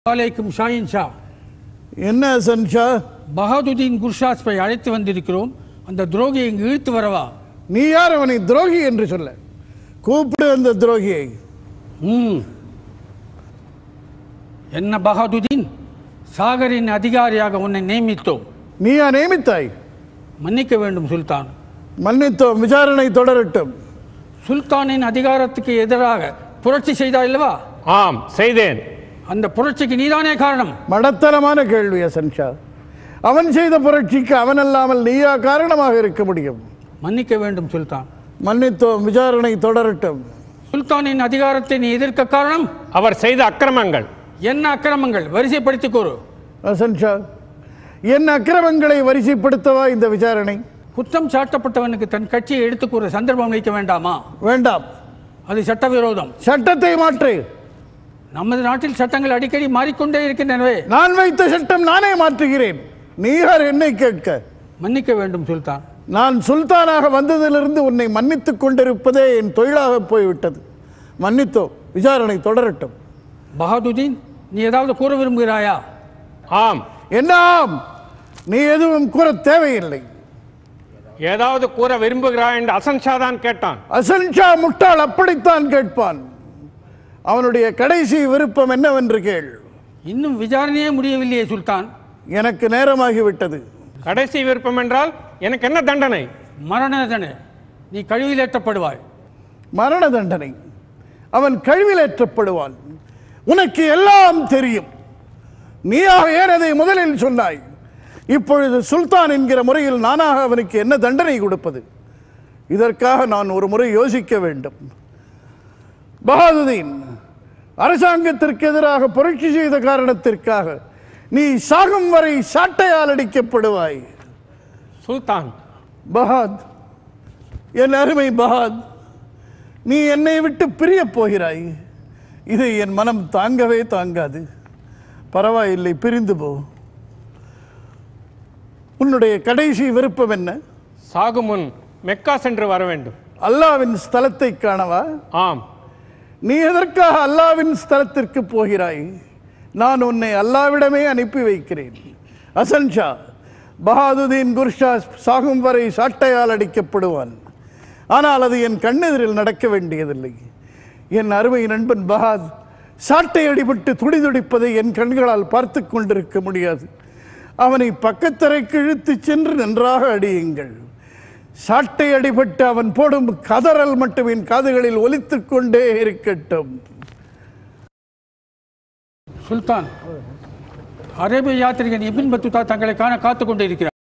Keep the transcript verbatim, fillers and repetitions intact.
वालेकुम शाहीन शाह என்ன சன்ஷா பஹாதுதீன் குர்ஷாஸ்பை அழைத்து வந்திருக்கிறோம். அந்த துரோகியை இங்கு இழுத்து வரவா? நீ யார் அவனை துரோகி என்று சொல்ல? கூப்பிடு அந்த துரோகியை. ம் என்ன பஹாதுதீன், சாகரின் அதிகாரியாக உன்னை நியமித்தோம். நீயா நியமித்தாய்? மன்னிக்க வேண்டும் சுல்தான். மன்னித்தோம், விசாரணை தொடரட்டும். சுல்தானின் அதிகாரத்துக்கு எதிராக புரட்சி செய்தாய் அல்லவா? ஆம், செய்தேன். அந்த புரட்சிக்கு நீதானே காரணம். மடத்தனமான கேள்வி சன்ஷா. அவன் செய்த புரட்சிக்கு அவன் அல்லாமல் நீயா காரணமாக இருக்க முடியும்? மன்னிக்க வேண்டும் சுல்தான். மன்னித்தோம், விசாரணை தொடரட்டும். சுல்தானின் அதிகாரத்தை நீ எதிர்க்க காரணம்? அவர் செய்த அக்கிரமங்கள். என்ன அக்கிரமங்கள்? வரிசைப்படுத்திக் கூறு. சன்ஷா, என் அக்கிரமங்களை வரிசைப்படுத்தவா இந்த விசாரணை? குற்றம் சாட்டப்பட்டவனுக்கு தன் கட்சியை எடுத்துக் கூற சந்தர்ப்பம் அளிக்க வேண்டாமா? வேண்டாம், அது சட்டவிரோதம். சட்டத்தை மாற்று. நமது நாட்டில் சட்டங்கள் அடிக்கடி மாறிக்கொண்டே இருக்கின்றனவே. நான் வைத்த சட்டம் நானே மாற்றுகிறேன். நீ யார் என்னை கேட்க? மன்னிக்க வேண்டும் சுல்தான். நான் சுல்தானாக வந்ததிலிருந்து உன்னை மன்னித்துக் கொண்டிருப்பதே என் தொழிலாக போய்விட்டது. மன்னித்தோ, விசாரணை தொடரட்டும். பஹாதுதீன், நீ ஏதாவது கூற விரும்புகிறாயா? ஆம். என்ன ஆம்? நீ எதுவும் கூற தேவையில்லை. ஏதாவது கூற விரும்புகிறாய் என்று அசன் ஷா தான் கேட்டான். அசன் ஷா முட்டாள், அப்படித்தான் கேட்பான். அவனுடைய கடைசி விருப்பம் என்னவென்று கேள். இன்னும் விசாரணையே முடியவில்லையே சுல்தான். எனக்கு நேரமாகிவிட்டது. கடைசி விருப்பம் என்றால் எனக்கு என்ன தண்டனை? மரண தண்டனை. நீ கழுவிலேற்றப்படுவாய். மரண தண்டனை? அவன் கழுவிலேற்றப்படுவான். உனக்கு எல்லாம் தெரியும். நீயாக ஏன் அதை முதலில் சொன்னாய்? இப்பொழுது சுல்தான் என்கிற முறையில் நானாக அவனுக்கு என்ன தண்டனை கொடுப்பது? இதற்காக நான் ஒரு முறை யோசிக்க வேண்டும். பஹாதுதீன், அரசாங்கத்திற்கு எதிராக புரட்சி செய்த காரணத்திற்காக நீ சாகும் வரை சாட்டையால் அடிக்கப்படுவாய். சுல்தான். பஹாத், என் அருமை பஹாத், நீ என்னை விட்டு பிரியப் போகிறாய். இதை என் மனம் தாங்கவே தாங்காது. பரவாயில்லை, பிரிந்து போ. உன்னுடைய கடைசி விருப்பம் என்ன? சாகு முன் மெக்கா சென்று வர வேண்டும். அல்லாவின் ஸ்தலத்தை காணவா? ஆம். நீ எதற்காக அல்லாவின் ஸ்தலத்திற்கு போகிறாய்? நான் உன்னை அல்லாவிடமே அனுப்பி வைக்கிறேன். அசன் ஷா, பஹாதுதீன் குர்ஷா சாகும் வரை சாட்டையால் அடிக்கப்படுவான். ஆனால் அது என் கண்ணெதிரில் நடக்க வேண்டியதில்லை. என் அருமை நண்பன் பஹாத் சாட்டை அடிபட்டு துடிதுடிப்பதை என் கண்களால் பார்த்து கொண்டிருக்க முடியாது. அவனை பக்கத்தரைக்கு இழுத்து சென்று நன்றாக அடியுங்கள். சாட்டை அடிபட்டு அவன் போடும் கதறல் மட்டும் என் காதுகளில் ஒலித்துக் கொண்டே இருக்கட்டும். சுல்தான், அரேபிய யாத்திரிகன் இபின் பத்துதா தங்களை காண காத்துக் கொண்டிருக்கிறார்.